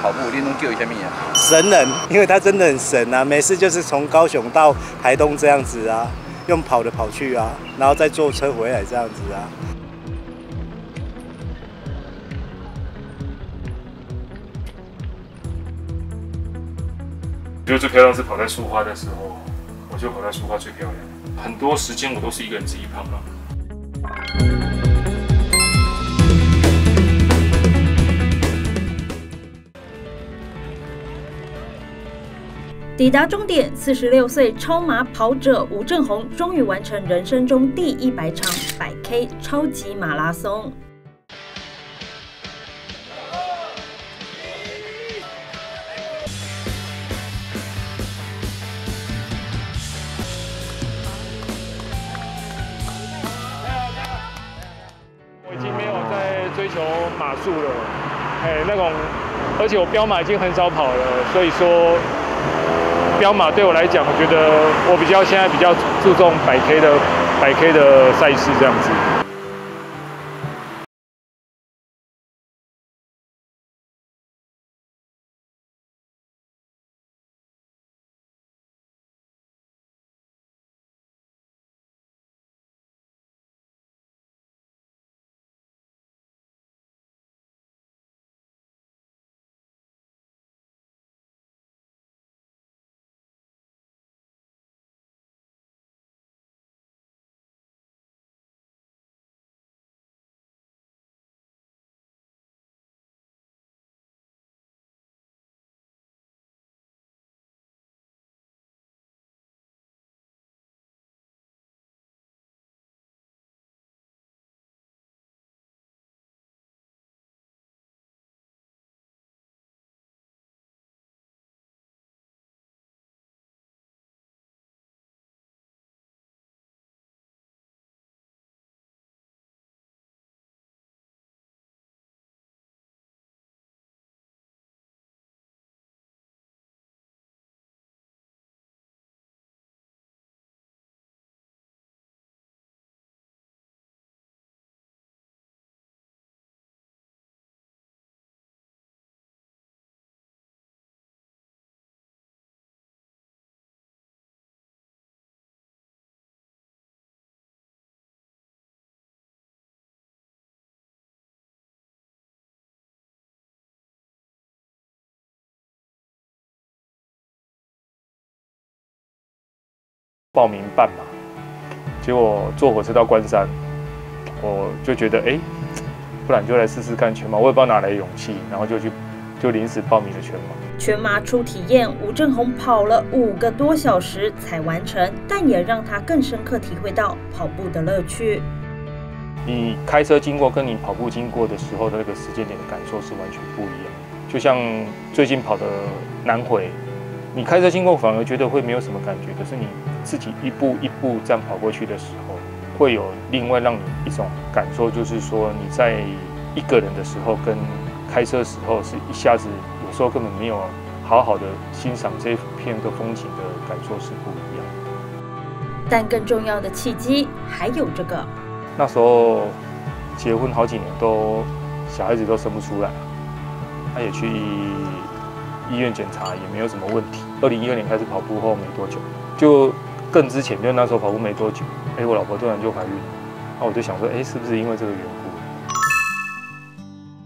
跑步你拢叫伊啥物啊？ 神人，因为他真的很神啊！每次就是从高雄到台东这样子啊，用跑的跑去啊，然后再坐车回来这样子啊。 我觉得最漂亮是跑在苏花的时候，我觉得跑在苏花最漂亮。很多时间我都是一个人自己跑了。 抵达终点，46岁超马跑者吴正宏终于完成人生中第100场100K 超级马拉松。 我已经没有在追求马术了，那种，而且我标马已经很少跑了，所以说。标马对我来讲，我觉得我现在比较注重100K 的赛事这样子。报名半马，结果坐火车到关山，我就觉得不然就来试试看全马，我也不知道哪来的勇气，然后就临时报名了全马。 全马初体验，吴正宏跑了5个多小时才完成，但也让他更深刻体会到跑步的乐趣。 你开车经过跟你跑步经过的时候的那个时间点的感受是完全不一样。就像最近跑的南回，你开车经过反而觉得会没有什么感觉，可是你自己一步一步这样跑过去的时候，会有另外让你一种感受，就是说你在一个人的时候跟开车的时候是一下子有时候根本没有好好的欣赏这片个风景的感受是不一样的。 但更重要的契机还有这个， 那时候结婚好几年都小孩子都生不出来，他也去医院检查也没有什么问题。2012年开始跑步后没多久，就更之前就那时候跑步没多久，我老婆突然就怀孕了，那我就想说，是不是因为这个缘故？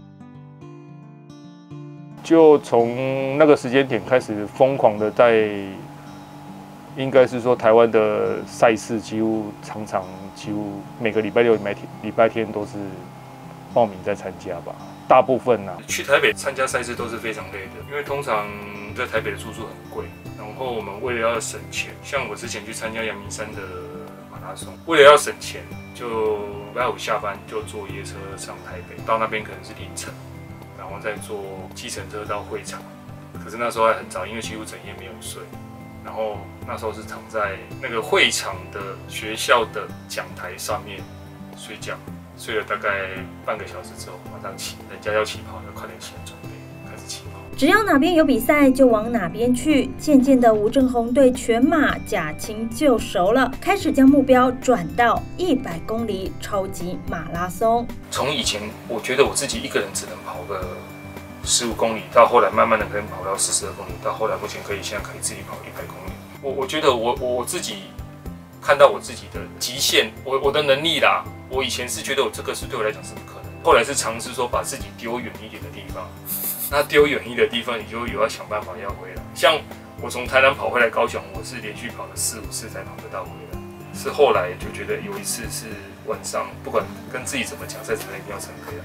就从那个时间点开始疯狂的在，应该是说台湾的赛事几乎每个礼拜6、礼拜天都是报名在参加吧。大部分去台北参加赛事都是非常累的，因为通常在台北的住宿很贵，然后我们为了要省钱，像我之前去参加阳明山的马拉松，为了要省钱，就礼拜5下班就坐夜车上台北，到那边可能是凌晨，然后再坐计程车到会场。可是那时候还很早，因为几乎整夜没有睡，然后那时候是躺在那个会场的学校的讲台上面睡觉。睡了大概半个小时之后，马上起，人家要起跑，要快点起来准备，开始起跑。 只要哪边有比赛就往哪边去。渐渐的，吴正宏对全马驾轻就熟了，开始将目标转到100公里超级马拉松。 从以前，我觉得我自己一个人只能跑个 15公里，到后来慢慢的可能跑到42公里，到后来目前现在可以自己跑100公里。我觉得我自己看到我自己的极限，我的能力啦。我以前是觉得这个是对我来讲是不可能，后来是尝试说把自己丢远一点的地方。那丢远一点的地方，你就有要想办法要回来。像我从台南跑回来高雄，我是连续跑了4、5次才跑得到回来。是后来就觉得有一次是晚上，不管跟自己怎么讲，再怎么样一定要撑回来。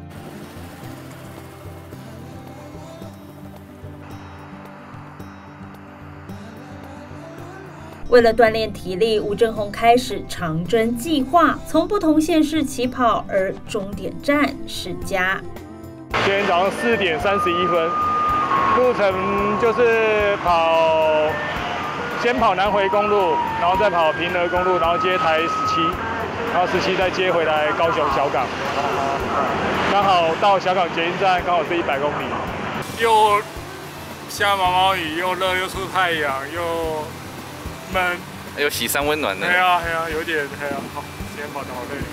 为了锻炼体力，吴正宏开始长征计划，从不同县市起跑，而终点站是家。 今天早上4点31分，路程就是先跑南回公路，然后再跑平和公路，然后接台17，然后17再接回来高雄小港，刚好到小港捷运站，刚好是100公里。又下毛毛雨，又热，又出太阳，又闷， 有喜山温暖的。 对啊，有点黑啊，好，今天跑得好累。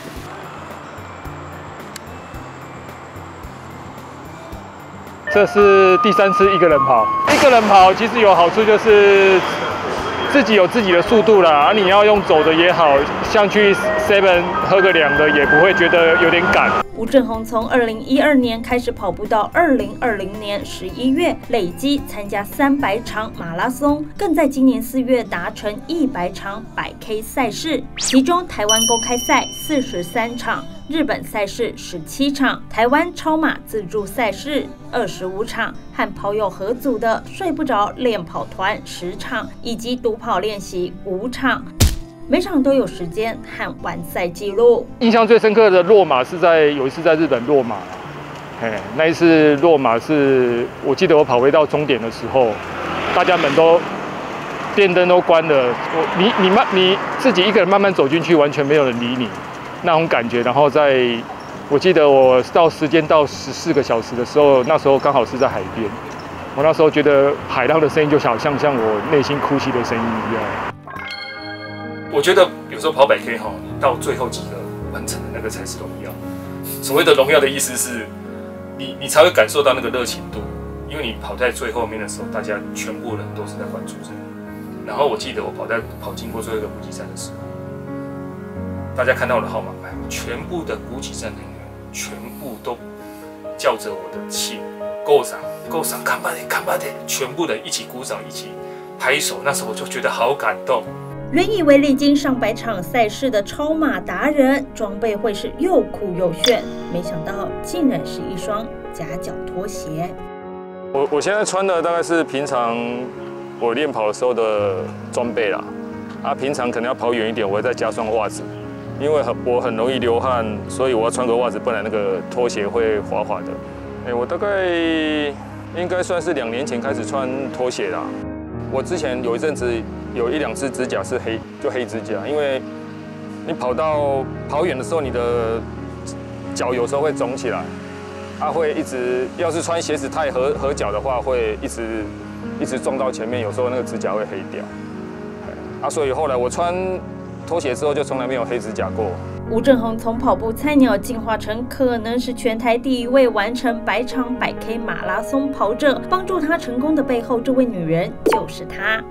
这是第3次一个人跑，其实有好处就是自己有自己的速度啦，你要用走的也好，像去 7喝个凉的也不会觉得有点赶。 吴正宏从2012年开始跑步到2020年11月，累计参加300场马拉松，更在今年4月达成100场100K 赛事，其中台湾公开赛43场。日本赛事17场，台湾超马自助赛事25场，和跑友合组的睡不着练跑团10场，以及独跑练习5场，每场都有时间和完赛记录。 印象最深刻的落马是有一次在日本落马，那一次落马是我记得我跑回到终点的时候，大家们都电灯都关了，你自己一个人慢慢走进去，完全没有人理你。那种感觉，然后我记得我时间到14个小时的时候，那时候刚好是在海边，我那时候觉得海浪的声音就好像我内心哭泣的声音一样。我觉得有时候跑100K哈，你到最后几个完成的那个才是荣耀。所谓的荣耀的意思是，你才会感受到那个热情度，因为你跑在最后面的时候，大家全部人都是在关注着你。然后我记得我跑经过最后一个补给站的时候。大家看到我的号码牌，全部的补给站人员全部都叫着我的姓，够上，看吧的，全部人一起鼓掌，一起拍手。那时候我就觉得好感动。 原以为历经上百场赛事的超马达人，装备会是又酷又炫，没想到竟然是一双夹脚拖鞋。 我现在穿的大概是平常我练跑的时候的装备啦，平常可能要跑远一点，我会再加双袜子。因为我很容易流汗，所以我要穿个袜子，不然那个拖鞋会滑滑的。我大概应该算是2年前开始穿拖鞋啦。我之前有一阵子有1、2只指甲是黑指甲，因为你跑远的时候，你的脚有时候会肿起来，会一直要是穿鞋子太合脚的话，会一直撞到前面，有时候那个指甲会黑掉。所以后来我穿拖鞋之后就从来没有黑指甲过。 吴正宏从跑步菜鸟进化成可能是全台第1位完成100场100K 马拉松跑者，帮助他成功的背后，这位女人就是他。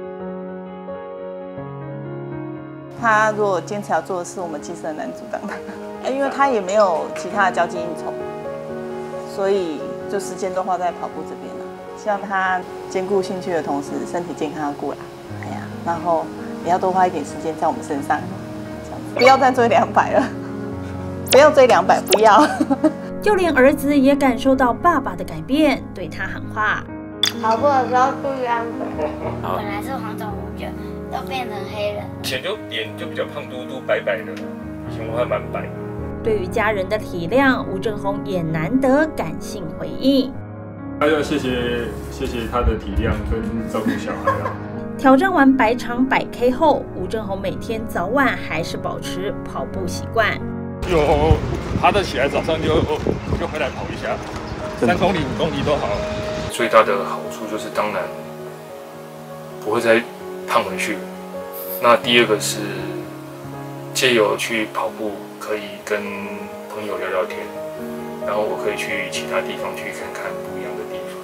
他如果坚持要做的事，我们其实很难阻挡他，因为他也没有其他的交际应酬，所以就时间都花在跑步这边了。希望他兼顾兴趣的同时，身体健康要顾啦。然后也要多花一点时间在我们身上，不要再追200了，不要追200，不要。 就连儿子也感受到爸爸的改变，对他喊话： 跑步的时候注意安全。本来是黄种人卷，都变成黑人。 以前脸就比较胖嘟嘟白白的，以前我还蛮白。 对于家人的体谅，吴正宏也难得感性回应。 那要谢谢他的体谅跟照顾小孩啦。 挑战完100场100K 后，吴正宏每天早晚还是保持跑步习惯。 有爬得起来，早上就回来跑一下，3公里、5公里都好。最大的好处就是，当然不会再胖回去。那第2个是借由去跑步，可以跟朋友聊聊天， 然后我可以去其他地方去看看不一样的地方。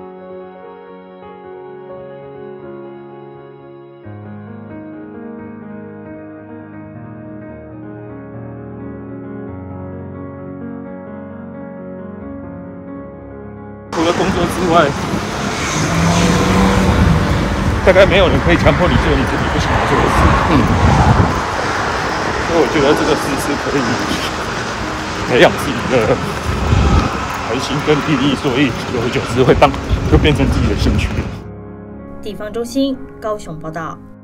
除了工作之外，大概没有人可以强迫你做你自己不想要做的事。所以我觉得这个事是可以培养自己的开心跟毅力，所以久而久之就变成自己的兴趣。 地方中心高雄报道。